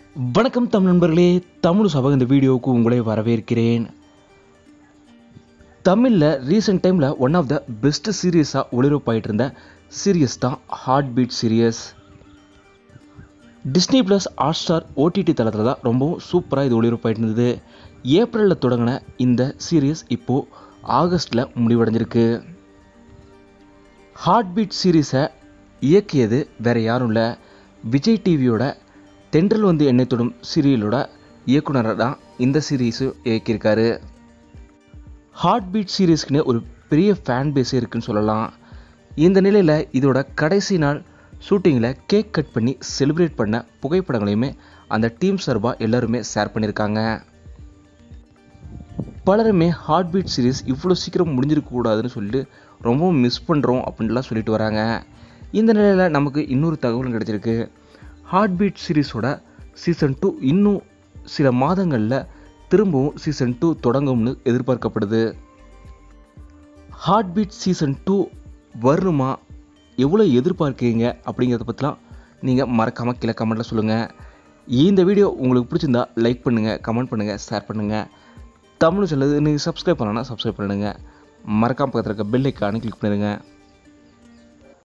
வணக்கம் தமிழ் நண்பர்களே, தமிழ் சபை இந்த வீடியோவுக்கு உங்களை வரவேற்கிறேன். தமிழில் ரீசெண்ட் டைமில் ஒன் ஆஃப் த பெஸ்ட் சீரியஸாக ஒளிபரப்பாயிட்டு இருந்த சீரியஸ் தான் heart beat series. Disney plus Hotstar OTT தளத்தில் தான் ரொம்பவும் சூப்பராக இது ஒளிபரப்பாயிட்டு இருந்தது. ஏப்ரலில் தொடங்கின இந்த சீரியஸ் இப்போது ஆகஸ்டில் முடிவடைஞ்சிருக்கு. ஹார்ட் பீட் சீரியஸை இயக்கியது வேறு யாரும் இல்லை, விஜய் டிவியோட தென்றல் வந்து என்னை தொடும் சீரியலோட இயக்குனராக தான் இந்த சீரீஸு இயக்கியிருக்காரு. ஹார்ட் பீட் சீரீஸ்க்குன்னு ஒரு பெரிய ஃபேன் பேஸே இருக்குன்னு சொல்லலாம். இந்த நிலையில் இதோட கடைசி நாள் ஷூட்டிங்கில் கேக் கட் பண்ணி செலிப்ரேட் பண்ண புகைப்படங்களையுமே அந்த டீம் சார்பாக எல்லாருமே ஷேர் பண்ணியிருக்காங்க. பலருமே ஹார்ட் பீட் சீரீஸ் இவ்வளோ சீக்கிரம் முடிஞ்சிருக்கக்கூடாதுன்னு சொல்லிட்டு ரொம்பவும் மிஸ் பண்ணுறோம் அப்படின்லாம் சொல்லிட்டு வராங்க. இந்த நிலையில் நமக்கு இன்னொரு தகவலும் கிடச்சிருக்கு. ஹார்ட் பீட் சீரீஸோட சீசன் 2 இன்னும் சில மாதங்களில் திரும்பவும் சீசன் 2 தொடங்கும்னு எதிர்பார்க்கப்படுது. ஹார்ட் பீட் சீசன் 2 வருமா, எவ்வளோ எதிர்பார்க்குறீங்க அப்படிங்கிறத பற்றிலாம் நீங்கள் மறக்காமல் கீழே கமெண்ட்டில் சொல்லுங்கள். இந்த வீடியோ உங்களுக்கு பிடிச்சிருந்தா லைக் பண்ணுங்கள், கமெண்ட் பண்ணுங்கள், ஷேர் பண்ணுங்கள். தமிழ் சொல்லுது நீங்கள் சப்ஸ்கிரைப் பண்ணலன்னா சப்ஸ்கிரைப் பண்ணுங்கள். மறக்காமல் பக்கத்தில் இருக்க பெல் ஐக்கானை கிளிக் பண்ணிடுங்க.